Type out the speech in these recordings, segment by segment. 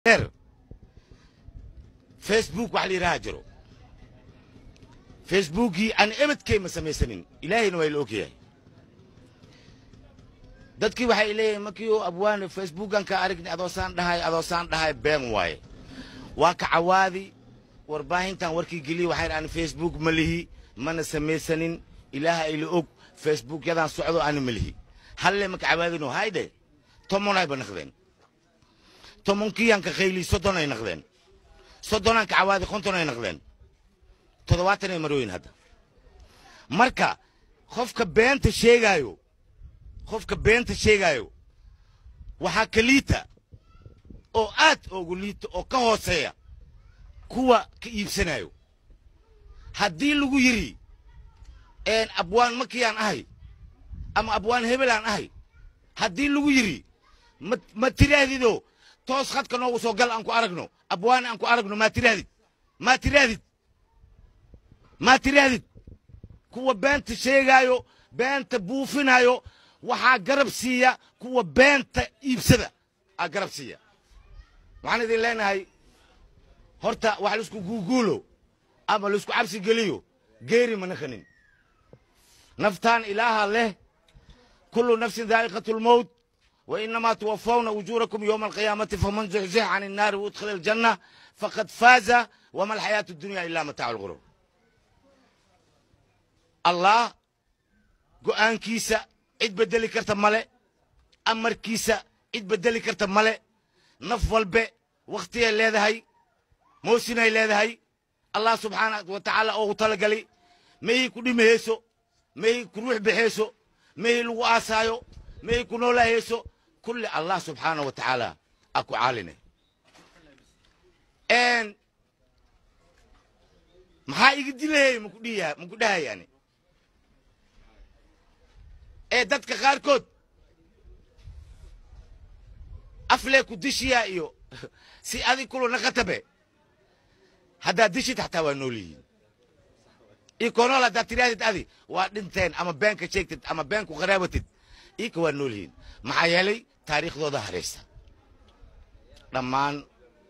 فيسبوك وحلي راجرو فيسبوكي أنا إمت كيما سميسنين إلهي نويل أوكي dadkii waxay leeyihiin markii abwaan Facebook ka aragni adoosan dhahay been waaye waa ka cawaadi warbaahintan warkii geli waxay aan Facebook ma lihi mana sameeysanin ilaahay la og Facebook yadan socdo aan ma lihi halle ma ka cawaadino hayde tomonay banaqdeen tomonkiyan ka khayli sodonay naqdeen sodonan ka cawaadi kontonay naqdeen todobaatanay marooyin hadda marka qofka beenta sheegayo qofka beenta sheegayo waxa kaliita oo aad ugu liito oo ka hooseeya kuwa ka iibsanayo haddii lagu yiri abwaan makiyaan ahay ama abwaan hebelaan ahay haddii lagu yiri ma tiraadido toos khadka noogu soo gal aan ku aragno abwaan aan ku aragno ma tiraadid kuwa beenta sheegayo beenta buufinayo waxaa garab siiya kuwa beenta iibsada aa garab siiya waxaan idin leenahay horta wax la isku guuguulo ama la isku cabsi geliyo geeri ma naqanin naftaan ilaaha leh kullu nafsin daa'iqatul mawt wa innama tuwaffawna ujurakum yawma alqiyamati faman zuhziha 'anil nar wa udkhila aljanna faqad faza wa ma alhayatu ad-dunya illa mata'ul ghurur allah go'aankiisa cid bedeli karta male amarkiisa cid bedeli karta male naf walbe waqtiga leedahay moosinay leedahay allah subhanahu wa ta'ala oo talagali meey ku dhimayso meey ku ruux bixeyso meey lagu aasayo meey ku noolahayso kulli allah subhanahu wa ta'ala aku caaline maxaa iga dilayay ma ku dhahayaan dadka qaarkood afle ku dishiya iyo si adi kulo naqatabe hadda dishid hatta waa nooliin ikoonol hadda tiraadid adi waa dhinteen ama beenka sheegtid ama beenku qaraabatid ika waa nooliin maxaa yeelay taariikhdooda hareysa dhammaan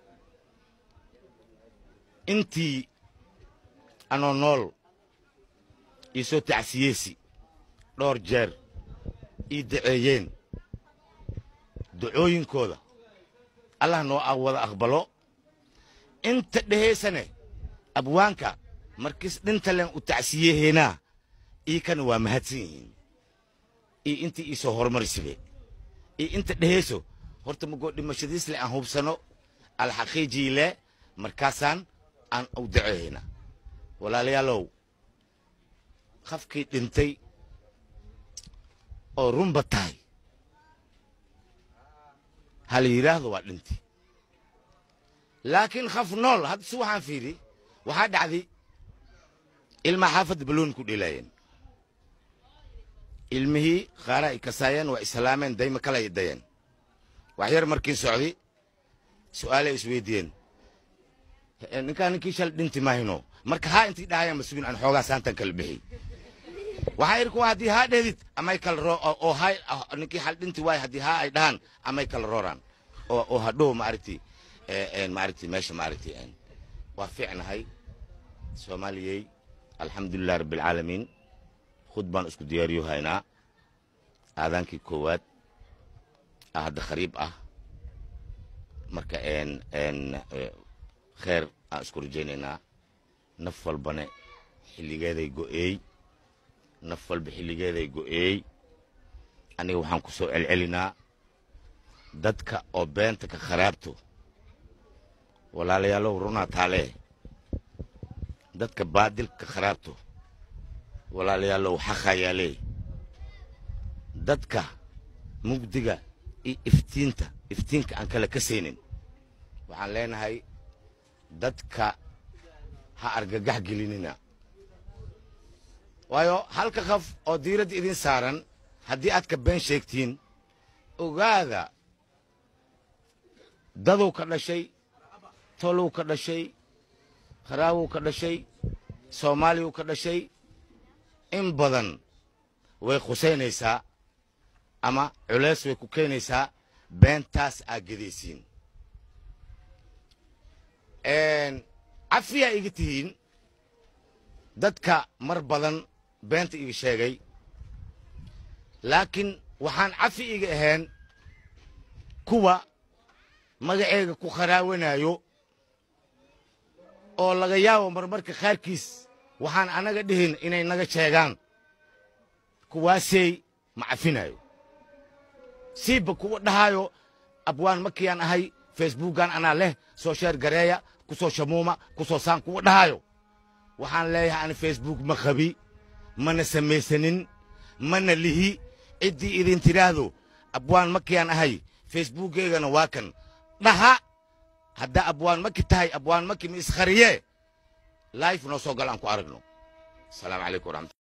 intii anoo nool isoo tacsiyeysi dhowr jeer idaceeyeen ducooyinkooda allah noo wada aqbalo inta dhaheysane abwaanka markis dhinta leen u tacsiyeheena iikana waa mahadsan yihiin intii isoo horumarisibe inta dheheyso horta magoo dhimashadiis le aan hubsano alxaqiijii le markaasaan aan u daceeyna walaalayaalow qafkii dhintay oo runba tahay hal yiraahdo waa dhinti laakiin khaf nool had si waxaan fiiri waxaa dhacday ilma xaafad baloon ku dhilayeen ilmihii qaara ay kasaayeen waa islaameen dayma kala yidayeen wax yar markii socday su'aale isweydiiyeen ninkii shal dhinti maahino marka haa intii dhahayaan masuulin aan xoogaa saantan kala bixi waxay irku hadii ha dheedid amay kala roo oo hay ninkii hal dhinti way hadii ha ay dhahan amay kala rooraan oo hadhow ma aragti meesha ma aragti waa fiicnahay Soomaaliyay alxamdulillaah rabbil caalamiin khudbaan isku diyaariyo haynaa aadaankii koowaad hadda khariib ah marka kheer aan isku rajaynaynaa naf walbane xilligeeday go'eey naf walba xilligeeday go'eey aniga waxaan ku soo celcelinaa dadka oo beenta ka kharaabto walaalayaalow runaa taale dadka baadilka ka kharaabto walaalayaalow xaqayaale dadka mugdiga iyo iftiinka aan kala kasaynin waxaan leenahay dadka ha argagax gelinina waayo halka qaf oo diirad idin saaran haddii aad ka been sheegtiin ogaada daduu ka dhashay toluu ka dhashay qaraawuu ka dhashay soomaaliyuu ka dhashay in badan way qusaynaysaa ama culays way ku keenaysaa beentaas aad gedaysiin cafiya iga tihiin dadka mar badan beenta iga sheegay laakiin waxaan cafi iga ahayn kuwa magaceyga ku kharaawanayo oo laga yaabo marmarka qaarkiis waxaan anaga dhihin inay naga sheegaan kuwaasay ma cafinayo siiba kuwa dhahayo abwaan makiyaan ahay facebookan anaa leh soo sheer gareeya ku soo shamuuma ku soo saan kuwa dhahayo waxaan leeyahay aan facebook ma qabi mana samaysanin mana lihi ciddii idin tiraahdo abwaan makiyaan ahay facebookeygana waa kan dhaha hadda abwaan maki tahay abwaan maki ma iskhariye live noo soo gal aan ku aragno. Assalamu alaykum.